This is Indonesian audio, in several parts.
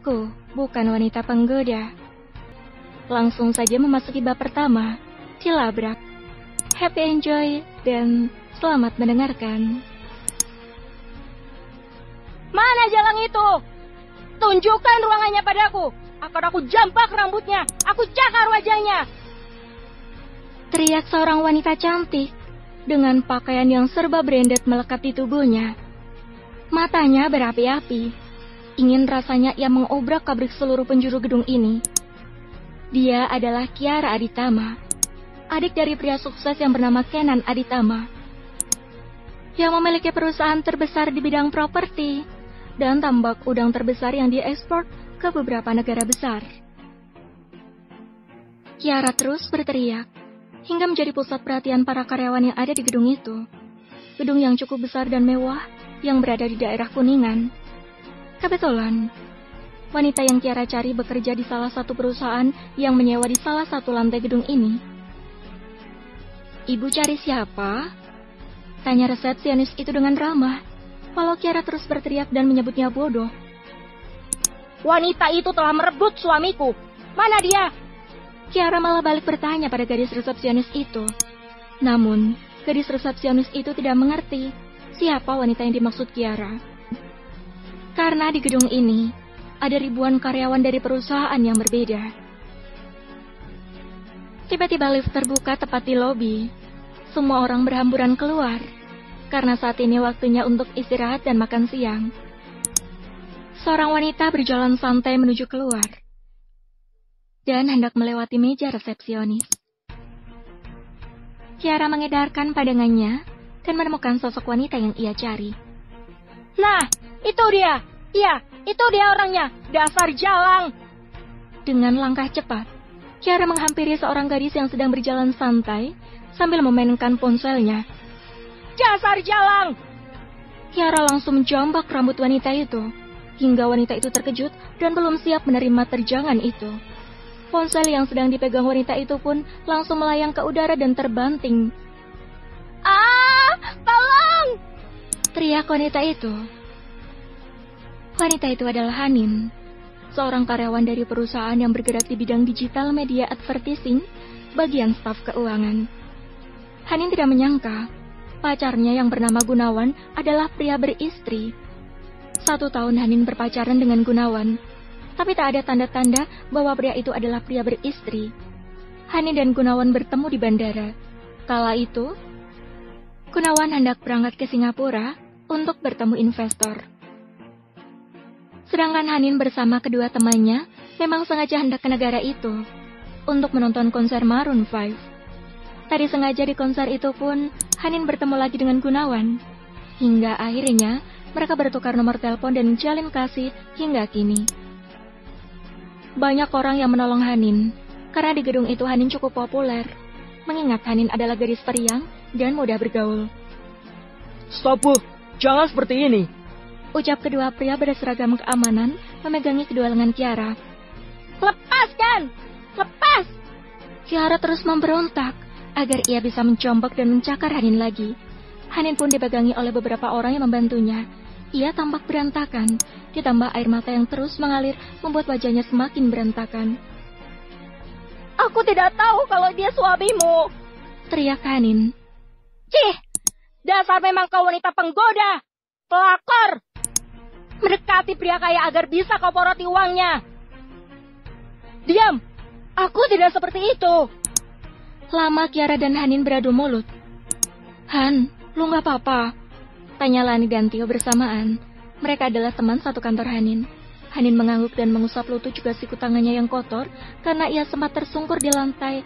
Aku bukan wanita penggoda. Langsung saja memasuki bab pertama, Cilabrak. Happy enjoy dan selamat mendengarkan. Mana jalang itu? Tunjukkan ruangannya padaku. Akan aku jambak rambutnya, aku cakar wajahnya. Teriak seorang wanita cantik dengan pakaian yang serba branded melekat di tubuhnya. Matanya berapi-api. Ingin rasanya ia mengobrak-abrik seluruh penjuru gedung ini. Dia adalah Kiara Aditama, adik dari pria sukses yang bernama Kenan Aditama, yang memiliki perusahaan terbesar di bidang properti dan tambak udang terbesar yang diekspor ke beberapa negara besar. Kiara terus berteriak hingga menjadi pusat perhatian para karyawan yang ada di gedung itu. Gedung yang cukup besar dan mewah yang berada di daerah Kuningan. Kebetulan, wanita yang Kiara cari bekerja di salah satu perusahaan yang menyewa di salah satu lantai gedung ini. "Ibu cari siapa?" tanya resepsionis itu dengan ramah, walau Kiara terus berteriak dan menyebutnya bodoh. Wanita itu telah merebut suamiku. Mana dia? Kiara malah balik bertanya pada gadis resepsionis itu. Namun, gadis resepsionis itu tidak mengerti siapa wanita yang dimaksud Kiara. Karena di gedung ini ada ribuan karyawan dari perusahaan yang berbeda. Tiba-tiba lift terbuka tepat di lobi. Semua orang berhamburan keluar, karena saat ini waktunya untuk istirahat dan makan siang. Seorang wanita berjalan santai menuju keluar, dan hendak melewati meja resepsionis. Kiara mengedarkan pandangannya, dan menemukan sosok wanita yang ia cari. Nah, itu dia. Iya, itu dia orangnya. Dasar jalang. Dengan langkah cepat, Kiara menghampiri seorang gadis yang sedang berjalan santai sambil memainkan ponselnya. Dasar jalang! Kiara langsung menjambak rambut wanita itu, hingga wanita itu terkejut dan belum siap menerima terjangan itu. Ponsel yang sedang dipegang wanita itu pun langsung melayang ke udara dan terbanting. "Ah, tolong!" teriak wanita itu. Wanita itu adalah Hanin, seorang karyawan dari perusahaan yang bergerak di bidang digital media advertising, bagian staf keuangan. Hanin tidak menyangka pacarnya yang bernama Gunawan adalah pria beristri. 1 tahun Hanin berpacaran dengan Gunawan, tapi tak ada tanda-tanda bahwa pria itu adalah pria beristri. Hanin dan Gunawan bertemu di bandara. Kala itu, Gunawan hendak berangkat ke Singapura untuk bertemu investor. Sedangkan Hanin bersama kedua temannya memang sengaja hendak ke negara itu untuk menonton konser Maroon 5. Tadi sengaja di konser itu pun Hanin bertemu lagi dengan Gunawan. Hingga akhirnya mereka bertukar nomor telepon dan menjalin kasih hingga kini. Banyak orang yang menolong Hanin, karena di gedung itu Hanin cukup populer, mengingat Hanin adalah gadis periang dan mudah bergaul. "Stop, Bu. Jangan seperti ini," ucap kedua pria berseragam keamanan memegangi kedua lengan Kiara. "Lepaskan! Lepas!" Kiara terus memberontak agar ia bisa mencombak dan mencakar Hanin lagi. Hanin pun dipegangi oleh beberapa orang yang membantunya. Ia tampak berantakan, ditambah air mata yang terus mengalir membuat wajahnya semakin berantakan. "Aku tidak tahu kalau dia suamimu," teriak Hanin. "Cih, dasar memang kau wanita penggoda, pelakor. Mendekati pria kaya agar bisa kau poroti uangnya." "Diam, aku tidak seperti itu." Lama Kiara dan Hanin beradu mulut. "Han, lu gak apa-apa?" tanya Lani dan Tio bersamaan. Mereka adalah teman satu kantor Hanin. Hanin mengangguk dan mengusap lutut juga siku tangannya yang kotor karena ia sempat tersungkur di lantai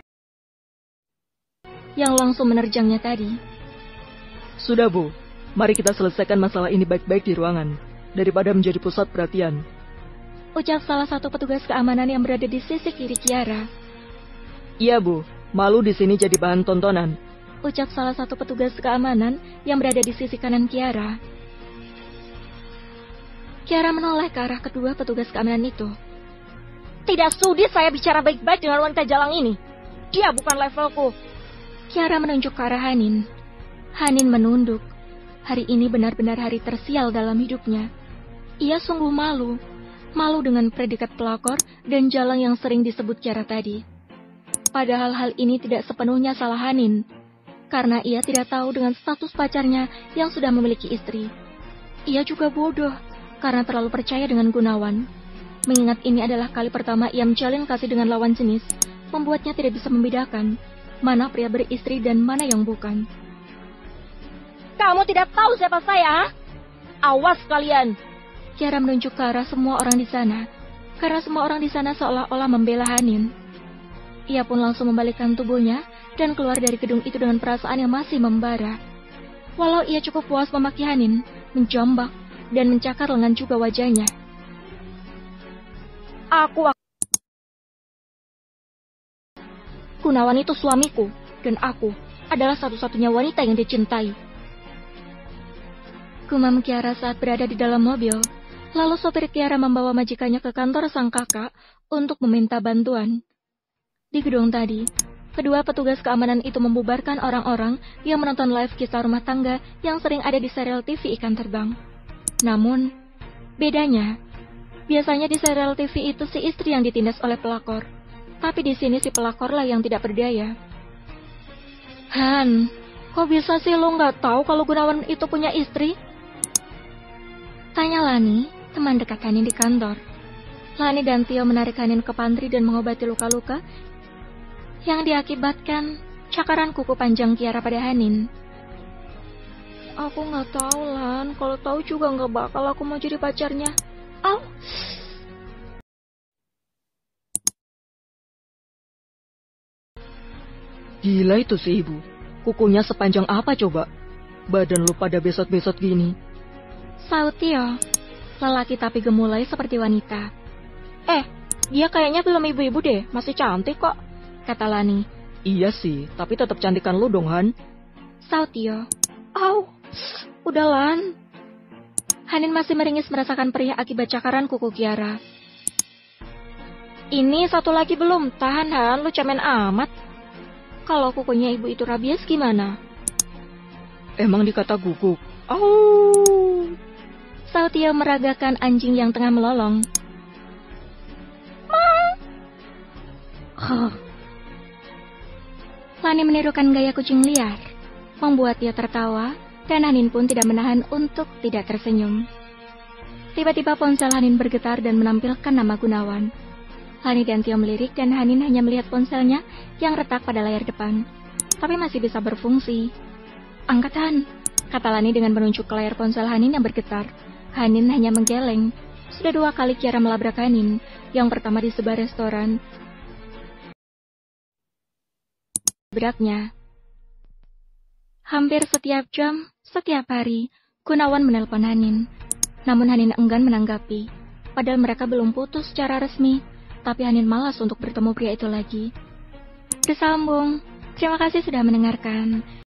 yang langsung menerjangnya tadi. "Sudah, Bu. Mari kita selesaikan masalah ini baik-baik di ruangan, daripada menjadi pusat perhatian," ucap salah satu petugas keamanan yang berada di sisi kiri Kiara. "Iya, Bu. Malu di sini jadi bahan tontonan," ucap salah satu petugas keamanan yang berada di sisi kanan Kiara. Kiara menoleh ke arah kedua petugas keamanan itu. "Tidak sudi saya bicara baik-baik dengan wanita jalang ini. Dia bukan levelku." Kiara menunjuk ke arah Hanin. Hanin menunduk. Hari ini benar-benar hari tersial dalam hidupnya. Ia sungguh malu malu dengan predikat pelakor dan jalang yang sering disebut Kiara tadi. Padahal hal ini tidak sepenuhnya salah Hanin, karena ia tidak tahu dengan status pacarnya yang sudah memiliki istri. Ia juga bodoh, karena terlalu percaya dengan Gunawan. Mengingat ini adalah kali pertama ia menjalin kasih dengan lawan jenis, membuatnya tidak bisa membedakan mana pria beristri dan mana yang bukan. Kamu tidak tahu siapa saya, ha? Awas kalian! Kiara menunjuk ke arah semua orang di sana, karena semua orang di sana seolah-olah membela Hanin. Ia pun langsung membalikkan tubuhnya dan keluar dari gedung itu dengan perasaan yang masih membara. Walau ia cukup puas memaki Hanin, menjambak, dan mencakar lengan juga wajahnya. Gunawan itu suamiku, dan aku adalah satu-satunya wanita yang dicintai. Gumam Kiara saat berada di dalam mobil. Lalu sopir Kiara membawa majikannya ke kantor sang kakak untuk meminta bantuan. Di gedung tadi, kedua petugas keamanan itu membubarkan orang-orang yang menonton live kisah rumah tangga yang sering ada di serial TV Ikan Terbang. Namun, bedanya, biasanya di serial TV itu si istri yang ditindas oleh pelakor. Tapi di sini si pelakorlah yang tidak berdaya. Han, kok bisa sih lo nggak tahu kalau Gunawan itu punya istri? Tanya Lani, teman dekat Hanin di kantor. Lani dan Tio menarik Hanin ke pantry dan mengobati luka-luka yang diakibatkan cakaran kuku panjang Kiara pada Hanin. Aku nggak tahu, Lan. Kalau tahu juga nggak bakal aku mau jadi pacarnya. Au! Gila itu si ibu. Kukunya sepanjang apa coba? Badan lu pada besot-besot gini. Saut Tio, lelaki tapi gemulai seperti wanita. Dia kayaknya belum ibu-ibu deh, masih cantik kok, kata Lani. Iya sih, tapi tetap cantikan lu dong, Han. Saut Tio. Au, udah Lan. Hanin masih meringis merasakan perih akibat cakaran kuku Kiara. Ini satu lagi belum, tahan Han, lu cemen amat. Kalau kukunya ibu itu rabies gimana? Emang dikata guguk? Au! Saut Tio meragakan anjing yang tengah melolong. Lani menirukan gaya kucing liar, membuat Tio tertawa, dan Hanin pun tidak menahan untuk tidak tersenyum. Tiba-tiba ponsel Hanin bergetar dan menampilkan nama Gunawan. Lani dan Tio melirik dan Hanin hanya melihat ponselnya yang retak pada layar depan, tapi masih bisa berfungsi. Angkat Han, kata Lani dengan menunjuk ke layar ponsel Hanin yang bergetar. Hanin hanya menggeleng. Sudah 2 kali Kiara melabrak Hanin, yang pertama di sebuah restoran. Beratnya. Hampir setiap jam, setiap hari, Gunawan menelpon Hanin. Namun Hanin enggan menanggapi. Padahal mereka belum putus secara resmi, tapi Hanin malas untuk bertemu pria itu lagi. Bersambung. Terima kasih sudah mendengarkan.